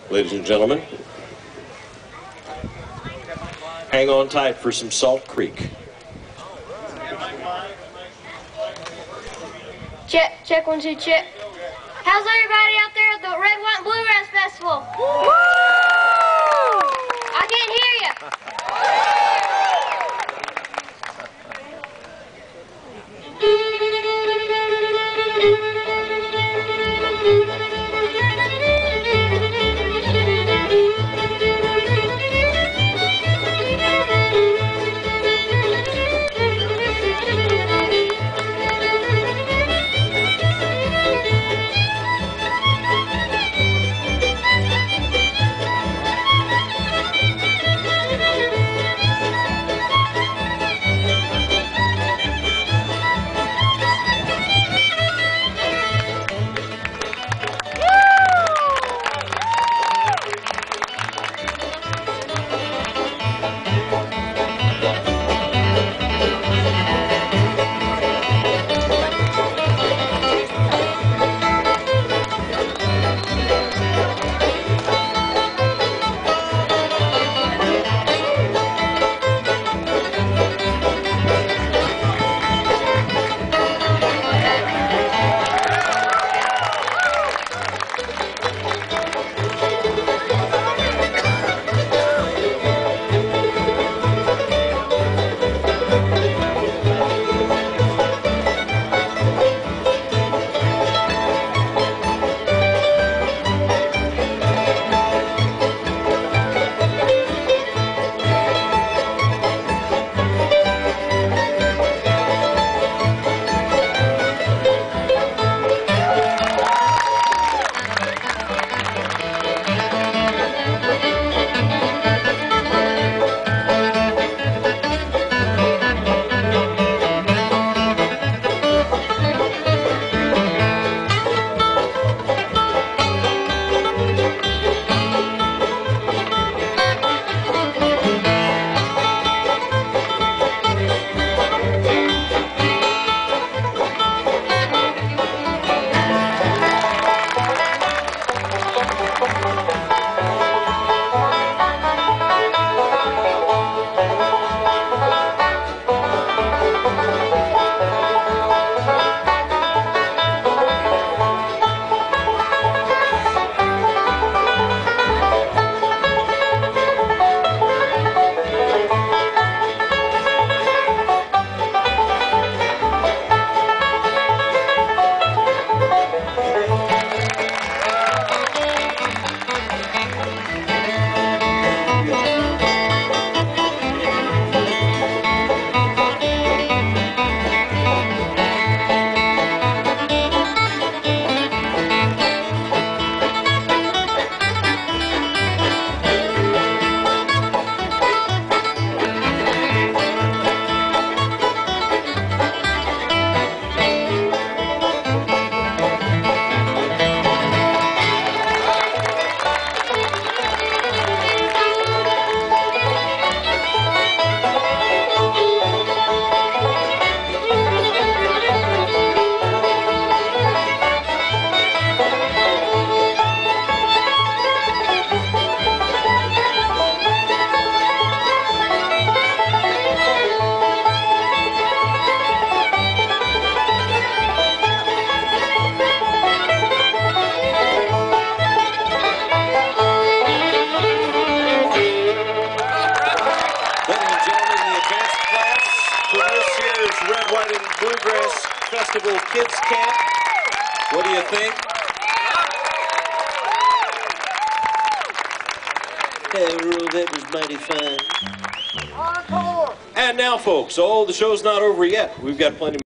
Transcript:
Ladies and gentlemen, hang on tight for some Salt Creek. Check, check, 1, 2, check. How's everybody out there at the Red, White, and Bluegrass Festival? Woo! I can't hear you. Red, White, and Bluegrass Festival Kids Camp. What do you think? Hey, Rule, that was mighty fine. And now, folks, the show's not over yet. We've got plenty